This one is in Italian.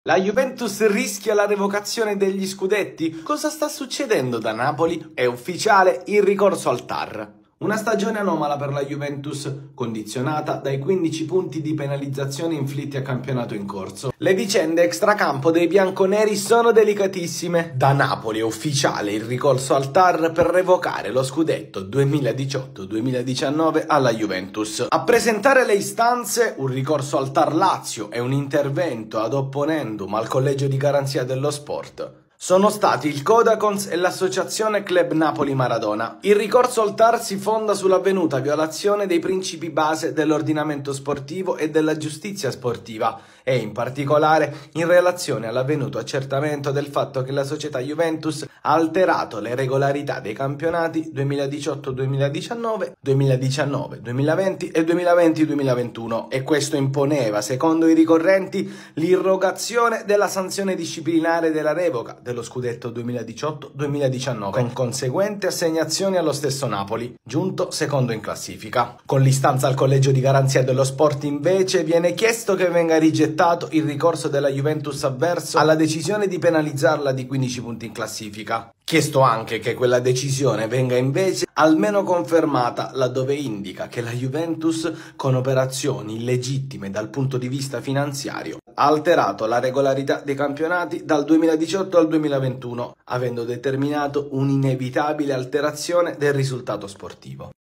La Juventus rischia la revocazione degli scudetti? Cosa sta succedendo da Napoli? È ufficiale il ricorso al TAR. Una stagione anomala per la Juventus, condizionata dai 15 punti di penalizzazione inflitti a campionato in corso. Le vicende extracampo dei bianconeri sono delicatissime. Da Napoli è ufficiale il ricorso al TAR per revocare lo scudetto 2018-2019 alla Juventus. A presentare le istanze un ricorso al TAR Lazio e un intervento ad opponendum al collegio di garanzia dello sport. Sono stati il Codacons e l'associazione Club Napoli Maradona. Il ricorso al TAR si fonda sull'avvenuta violazione dei principi base dell'ordinamento sportivo e della giustizia sportiva e in particolare in relazione all'avvenuto accertamento del fatto che la società Juventus ha alterato le regolarità dei campionati 2018-2019, 2019-2020 e 2020-2021 e questo imponeva, secondo i ricorrenti, l'irrogazione della sanzione disciplinare della revoca dello scudetto 2018-2019 con conseguente assegnazione allo stesso Napoli, giunto secondo in classifica. Con l'istanza al collegio di garanzia dello sport invece viene chiesto che venga rigettato il ricorso della Juventus avverso alla decisione di penalizzarla di 15 punti in classifica. Chiesto anche che quella decisione venga invece almeno confermata laddove indica che la Juventus, con operazioni illegittime dal punto di vista finanziario, ha alterato la regolarità dei campionati dal 2018 al 2021, avendo determinato un'inevitabile alterazione del risultato sportivo.